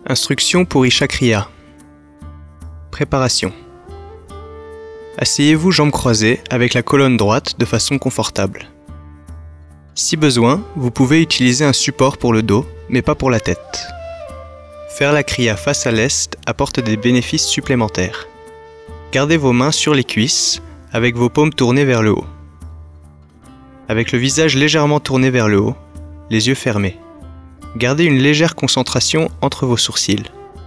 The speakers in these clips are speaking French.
Instruction pour Isha Kriya. Préparation. Asseyez-vous jambes croisées avec la colonne droite de façon confortable. Si besoin, vous pouvez utiliser un support pour le dos, mais pas pour la tête. Faire la Kriya face à l'est apporte des bénéfices supplémentaires. Gardez vos mains sur les cuisses, avec vos paumes tournées vers le haut. Avec le visage légèrement tourné vers le haut, les yeux fermés. Gardez une légère concentration entre vos sourcils.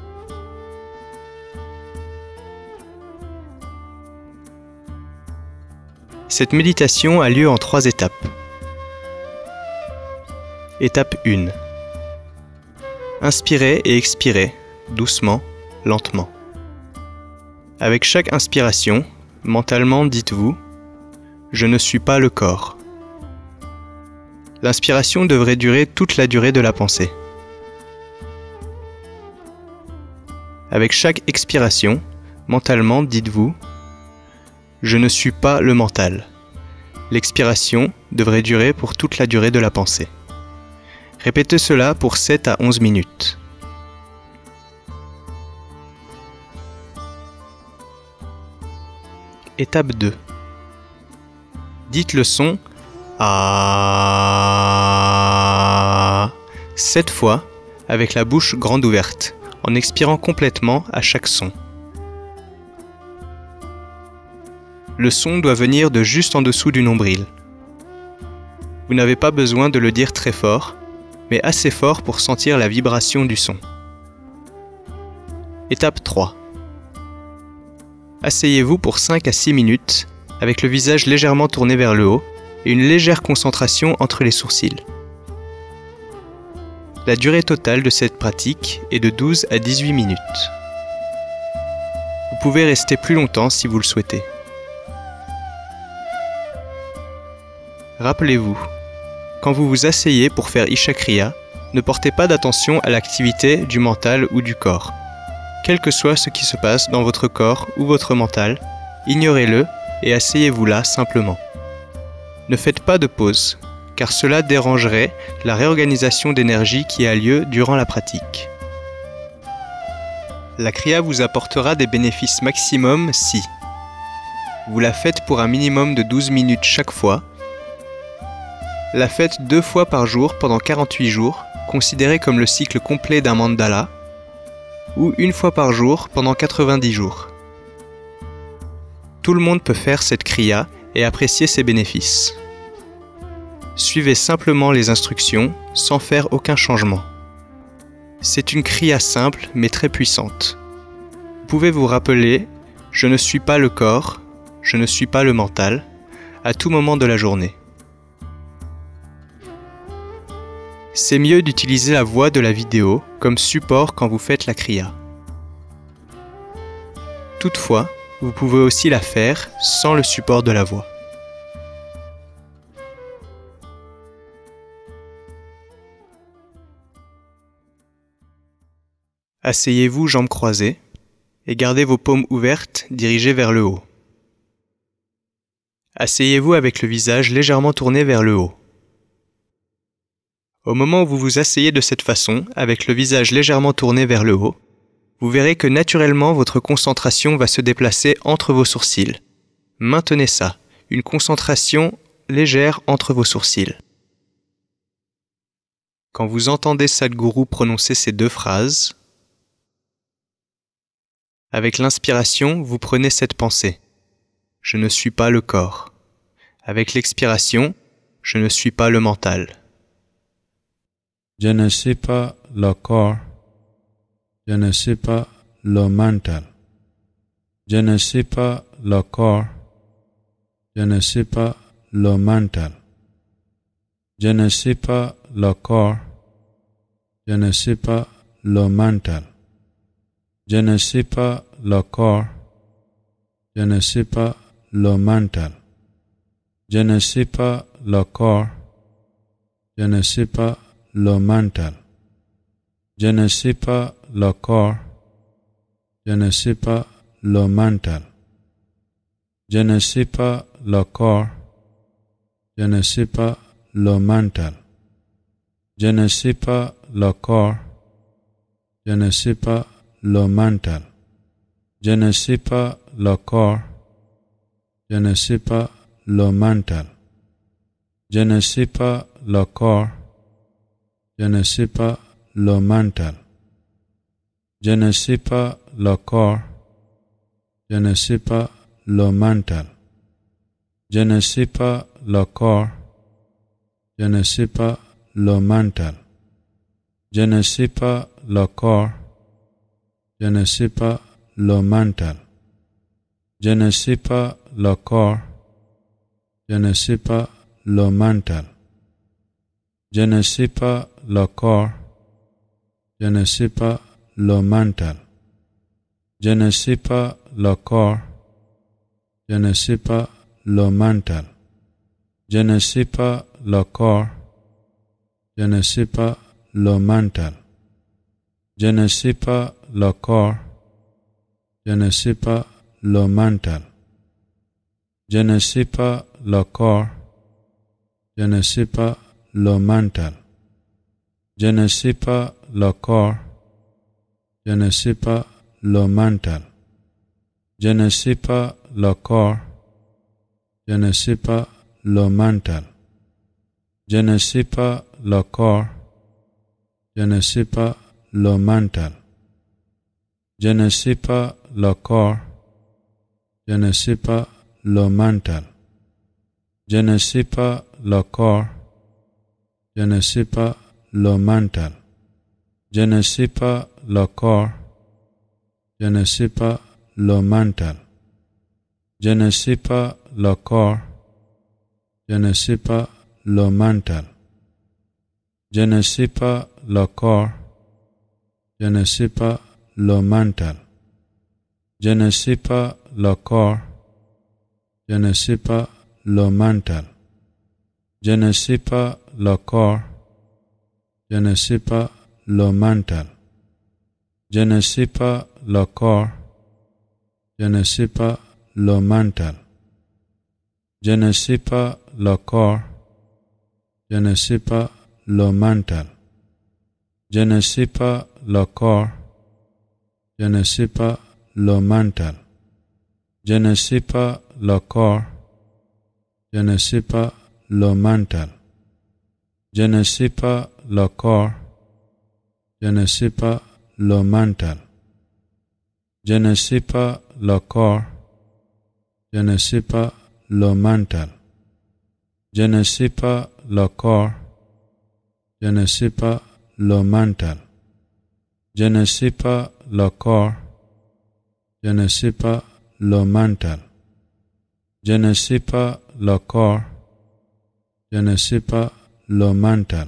Cette méditation a lieu en 3 étapes. Étape 1. Inspirez et expirez, doucement, lentement. Avec chaque inspiration, mentalement dites-vous « Je ne suis pas le corps ». L'inspiration devrait durer toute la durée de la pensée. Avec chaque expiration, mentalement dites-vous « Je ne suis pas le mental ». L'expiration devrait durer pour toute la durée de la pensée. Répétez cela pour 7 à 11 minutes. Étape 2. Dites le son Ah 7 fois avec la bouche grande ouverte, en expirant complètement à chaque son. Le son doit venir de juste en dessous du nombril. Vous n'avez pas besoin de le dire très fort, mais assez fort pour sentir la vibration du son. Étape 3. Asseyez-vous pour 5 à 6 minutes, avec le visage légèrement tourné vers le haut et une légère concentration entre les sourcils. La durée totale de cette pratique est de 12 à 18 minutes. Vous pouvez rester plus longtemps si vous le souhaitez. Rappelez-vous, quand vous vous asseyez pour faire Isha Kriya, ne portez pas d'attention à l'activité du mental ou du corps. Quel que soit ce qui se passe dans votre corps ou votre mental, ignorez-le et asseyez-vous là simplement. Ne faites pas de pause, car cela dérangerait la réorganisation d'énergie qui a lieu durant la pratique. La Kriya vous apportera des bénéfices maximum si vous la faites pour un minimum de 12 minutes chaque fois, la faites 2 fois par jour pendant 48 jours, considéré comme le cycle complet d'un mandala, ou 1 fois par jour pendant 90 jours. Tout le monde peut faire cette Kriya et apprécier ses bénéfices. Suivez simplement les instructions sans faire aucun changement. C'est une Kriya simple mais très puissante. Vous pouvez vous rappeler « Je ne suis pas le corps, je ne suis pas le mental » à tout moment de la journée. C'est mieux d'utiliser la voix de la vidéo comme support quand vous faites la Kriya. Toutefois, vous pouvez aussi la faire sans le support de la voix. Asseyez-vous jambes croisées et gardez vos paumes ouvertes dirigées vers le haut. Asseyez-vous avec le visage légèrement tourné vers le haut. Au moment où vous vous asseyez de cette façon, avec le visage légèrement tourné vers le haut, vous verrez que naturellement votre concentration va se déplacer entre vos sourcils. Maintenez ça, une concentration légère entre vos sourcils. Quand vous entendez Sadhguru prononcer ces 2 phrases, avec l'inspiration, vous prenez cette pensée. Je ne suis pas le corps. Avec l'expiration, je ne suis pas le mental. Je ne suis pas le corps, je ne suis pas le mental. Je ne suis pas le corps, je ne suis pas le mental. Je ne suis pas le corps, je ne suis pas le mental. Je ne suis pas le corps, je ne suis pas le mental. Je ne suis pas le corps, je ne suis pas le mental. Je ne suis pas le corps, je ne suis pas le mental. Je ne suis pas le corps, je ne suis pas le mental. Je ne suis pas le corps, Je ne suis pas le mental. Je ne suis pas le corps. Je ne suis pas le mental. Je ne suis pas le corps. Je ne suis pas le mental. Je ne suis pas le corps. Je ne suis pas le mental. Je ne suis pas le corps. Je ne suis pas le mental. Je ne suis pas le corps. Je ne suis pas le mental. Je ne suis pas le corps. Je ne suis pas le mental. Je ne suis pas le corps. Je ne suis pas le mental. Je ne suis pas le corps. Je ne suis pas le mental. Je ne suis pas le corps. Je ne suis pas le mental. Je ne suis pas le corps. Je ne suis pas le mental. Je ne suis pas le corps. Je ne suis pas le mental. Je ne suis pas le corps. Je ne suis pas le mental. Je ne suis pas le corps. Je ne suis pas le mental. Je ne suis pas le corps. Je ne suis pas le mental. Je ne suis pas le corps. Je ne suis pas le mental. Je ne suis pas le corps. Je ne suis pas le mental. Je ne suis pas le corps. Je ne suis pas le mental. Je ne suis pas le corps. Je ne suis pas le mental. Je ne suis pas le corps. Je ne suis pas le mental. Je ne suis pas le corps. Je ne suis pas le mental. Je ne suis pas le corps. Je ne suis pas le mental. Je ne suis pas le corps. Je ne suis pas le mental. Je ne suis pas le corps. Je ne suis pas le mental. Je ne suis pas le corps. Je ne suis pas le mental. Je ne suis pas le corps. Je ne suis pas le mental. Je ne suis pas le corps. Je ne suis pas le mental. Je ne suis pas le corps. Je ne suis pas le mental. Je ne suis pas le corps. Je ne suis pas le mental. Je ne suis pas le corps. Je ne suis pas le mental. Je ne suis pas le corps. Je ne suis pas le mental.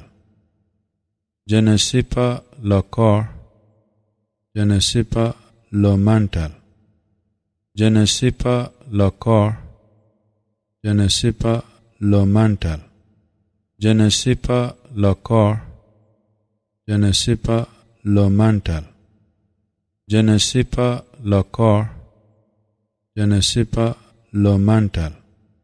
Je ne suis pas le corps. Je ne suis pas le mental. Je ne suis pas le corps. Je ne suis pas le mental. Je ne suis pas le corps. Je ne suis pas le mental. Je ne suis pas le corps. Je ne suis pas le mental.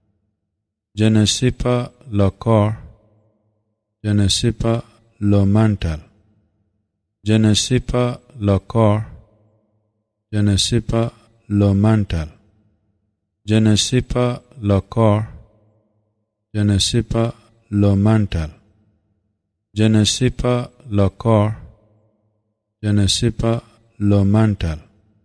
Je ne suis pas le corps. Je ne suis pas le mental. Je ne suis pas le corps. Je ne suis pas le mental. Je ne suis pas le corps. Je ne suis pas le mental. Je ne suis pas le corps. Je ne suis pas le mental.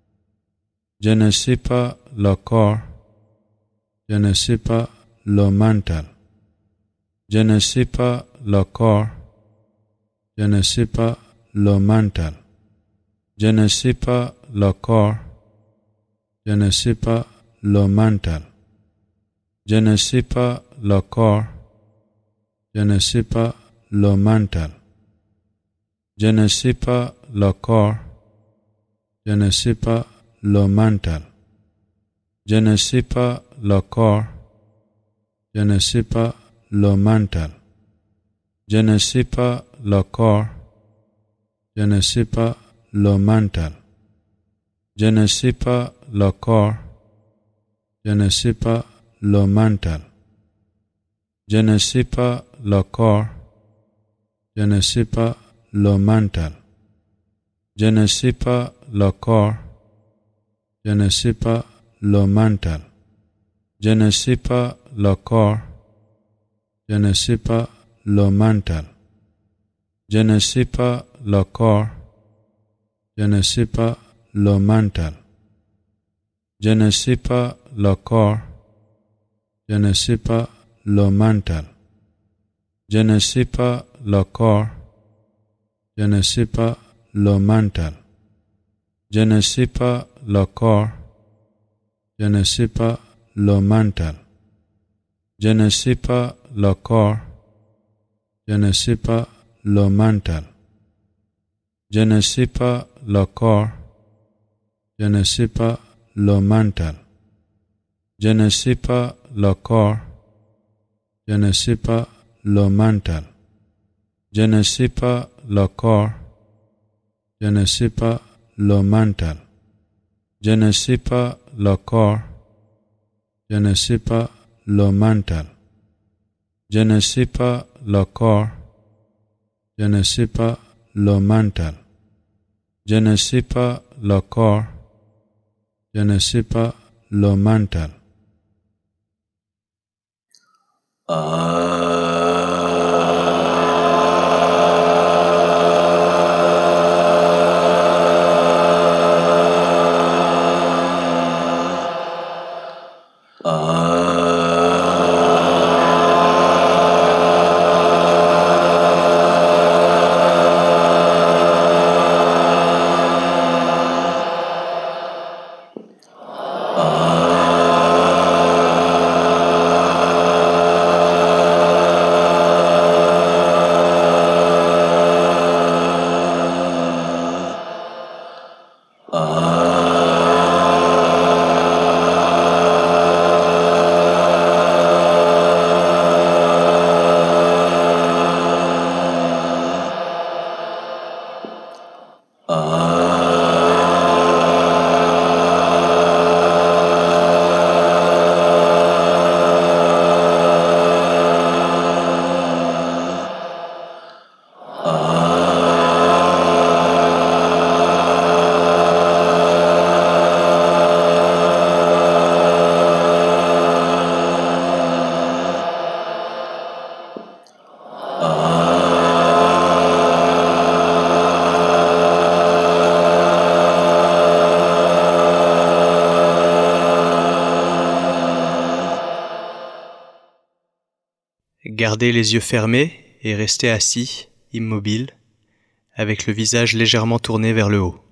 Je ne suis pas le corps. Je ne suis pas le mental. Je ne suis pas le corps. Je ne suis pas le mental. Je ne suis pas le corps. Je ne suis pas le mental. Je ne suis pas le corps. Je ne suis pas le mental. Je ne suis pas le corps. Je ne suis pas le mental. Je ne suis pas le corps. Je ne suis pas le mental. Je ne suis pas le corps. Je ne suis pas le mental. Je ne suis pas le corps. Je ne suis pas le mental. Je ne suis pas le corps. Je ne suis pas le mental. je ne sais pas le corps, je ne sais pas le mental, je ne sais pas le corps, je ne sais pas le mental, je ne sais pas le corps, je ne sais pas le mental, je ne sais pas le corps, je ne sais pas le mental, je ne sais pas le corps, je ne sais pas le mental, je ne sais pas le corps, je ne sais pas le mental, je ne sais pas le corps, je ne sais pas le mental, je ne sais pas le corps, je ne sais pas le mental, je ne sais pas le corps, je ne sais pas le mental, je ne sais pas le corps, je ne sais pas le mental, je ne sais pas le corps, je ne sais pas le mental, je ne sais pas le corps, je ne sais pas le mental, je ne sais pas le corps, je ne sais pas le mental. Gardez les yeux fermés et restez assis, immobile, avec le visage légèrement tourné vers le haut.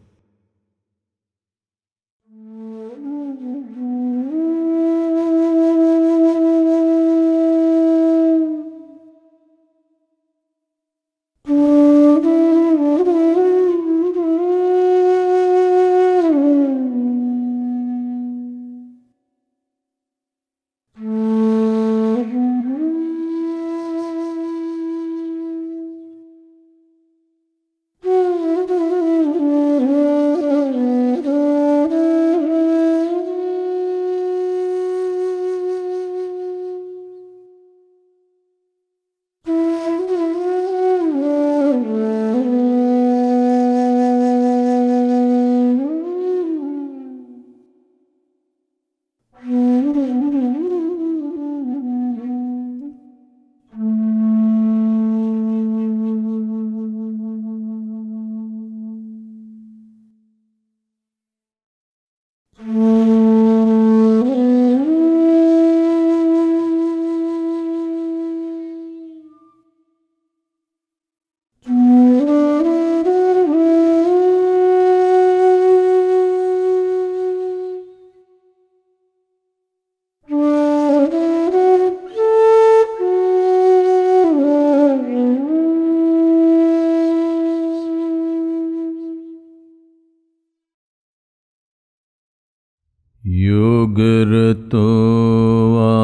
Yogarto va,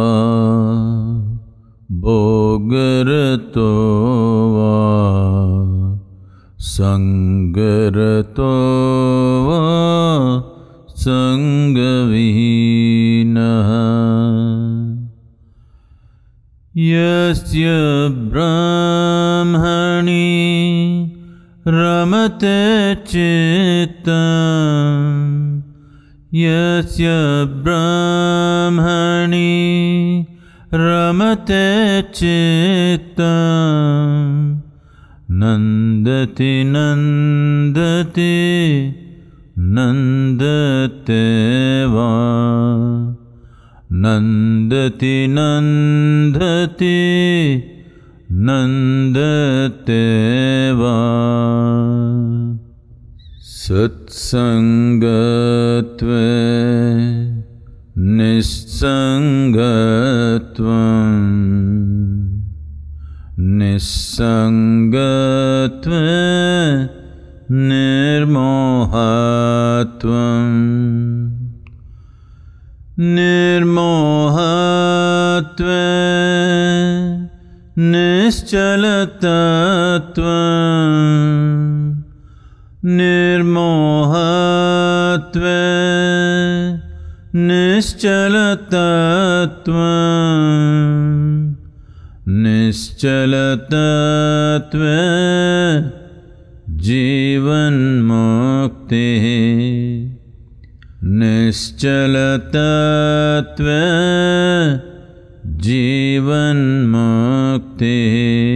bogarato va, sangarato va, sangavihinaha, yasya brahmani रमते चित्तं यस्य ब्रह्मणि रमते चित्तं नन्दति नन्दति नन्दते वा नन्दति नन्दति नन्दते वा सत्सङ्गत्वे निस्सङ्गत्वं निस्सङ्गत्वे निर्मोहत्वं निर्मोहत्वे निश्चलतत्वं निर्मोहत्वे निश्चलतत्वं निश्चलतत्वे जीवन्मुक्तिः निश्चलतत्वे जीवन्मुक्तिः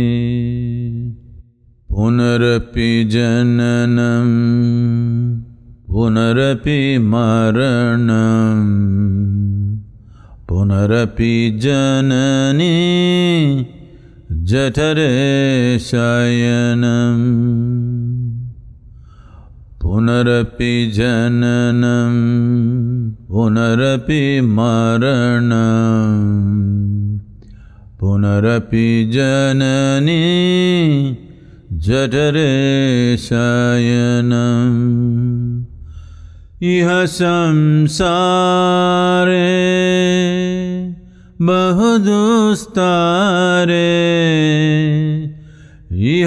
पुनरपि जननं पुनरपि मरणं पुनरपि जननी जठरे शयनं पुनरपि जननं पुनरपि मरणं पुनरपि जननी जठरे शयनम् इह संसारे बहुदुस्तारे इह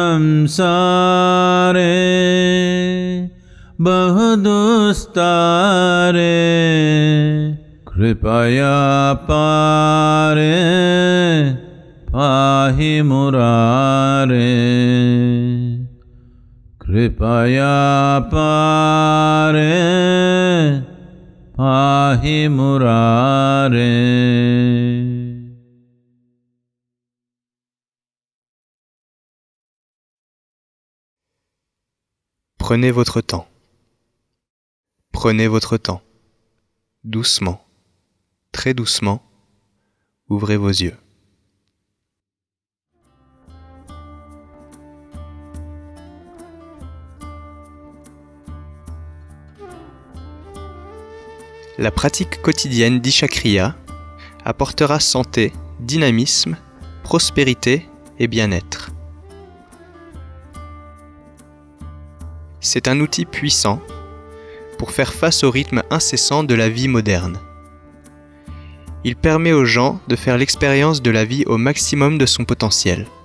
संसारे बहुदुस्तारे कृपया पारे पाहि मुरारे कृपया पारे पाहि मुरारे। Prenez votre temps. Prenez votre temps. Doucement, très doucement, ouvrez vos yeux. La pratique quotidienne d'Ishakriya apportera santé, dynamisme, prospérité et bien-être. C'est un outil puissant pour faire face au rythme incessant de la vie moderne. Il permet aux gens de faire l'expérience de la vie au maximum de son potentiel.